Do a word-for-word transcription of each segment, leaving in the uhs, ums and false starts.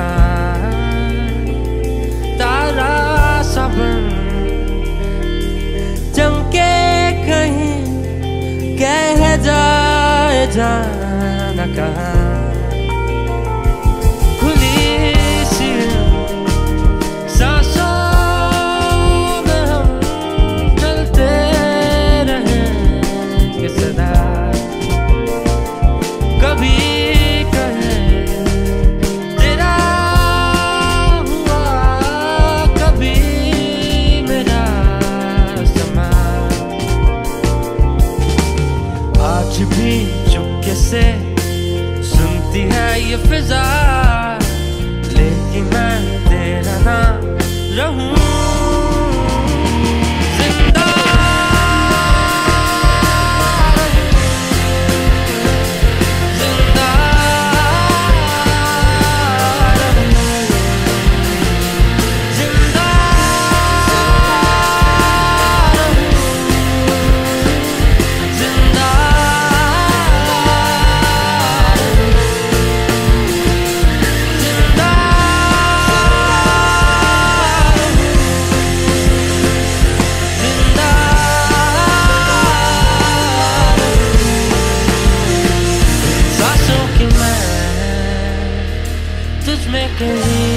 तारा सा बन चमके कहीं कह जाए जाना कहाँ खुली सी सांसों में हम चलते रहेंगे सदा कभी कहे तेरा हुआ कभी मेरा समा आज भी चुपके से सुनती है ये फिजा लेकिन मैं तेरा ना रहूं तुझमें कहीं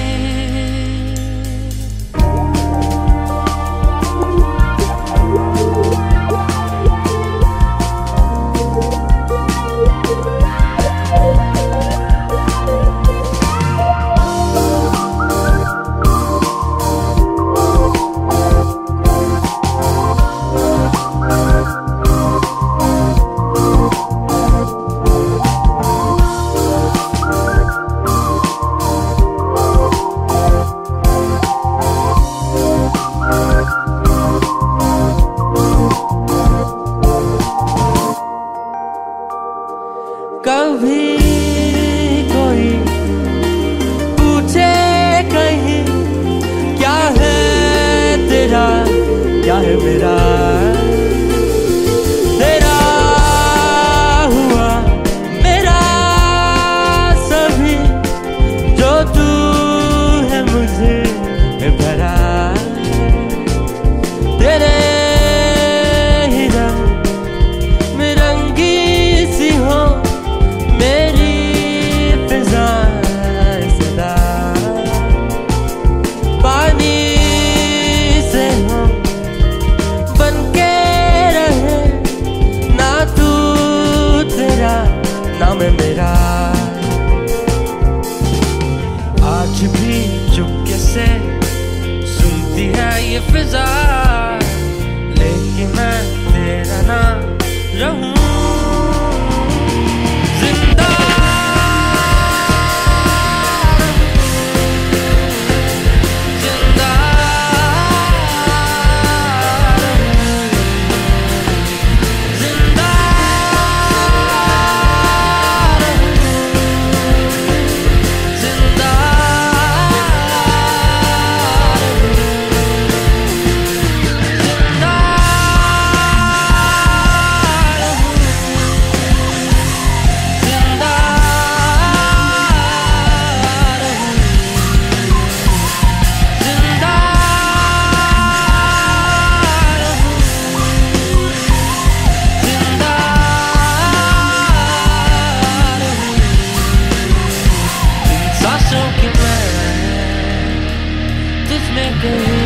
कभी कोई पूछे कहीं क्या है तेरा क्या है मेरा तेरा हुआ मेरा सभी जो तू है मुझे भरा तेरे ही रंग में रंगी सी हो मेरी फिजा सदा पानी से हम बनके रहे ना तू तेरा ना मैं मेरा आज भी चुपके से सुनती है ये फिजा लेकिन मैं तेरा ना रहूं तुझमें कहीं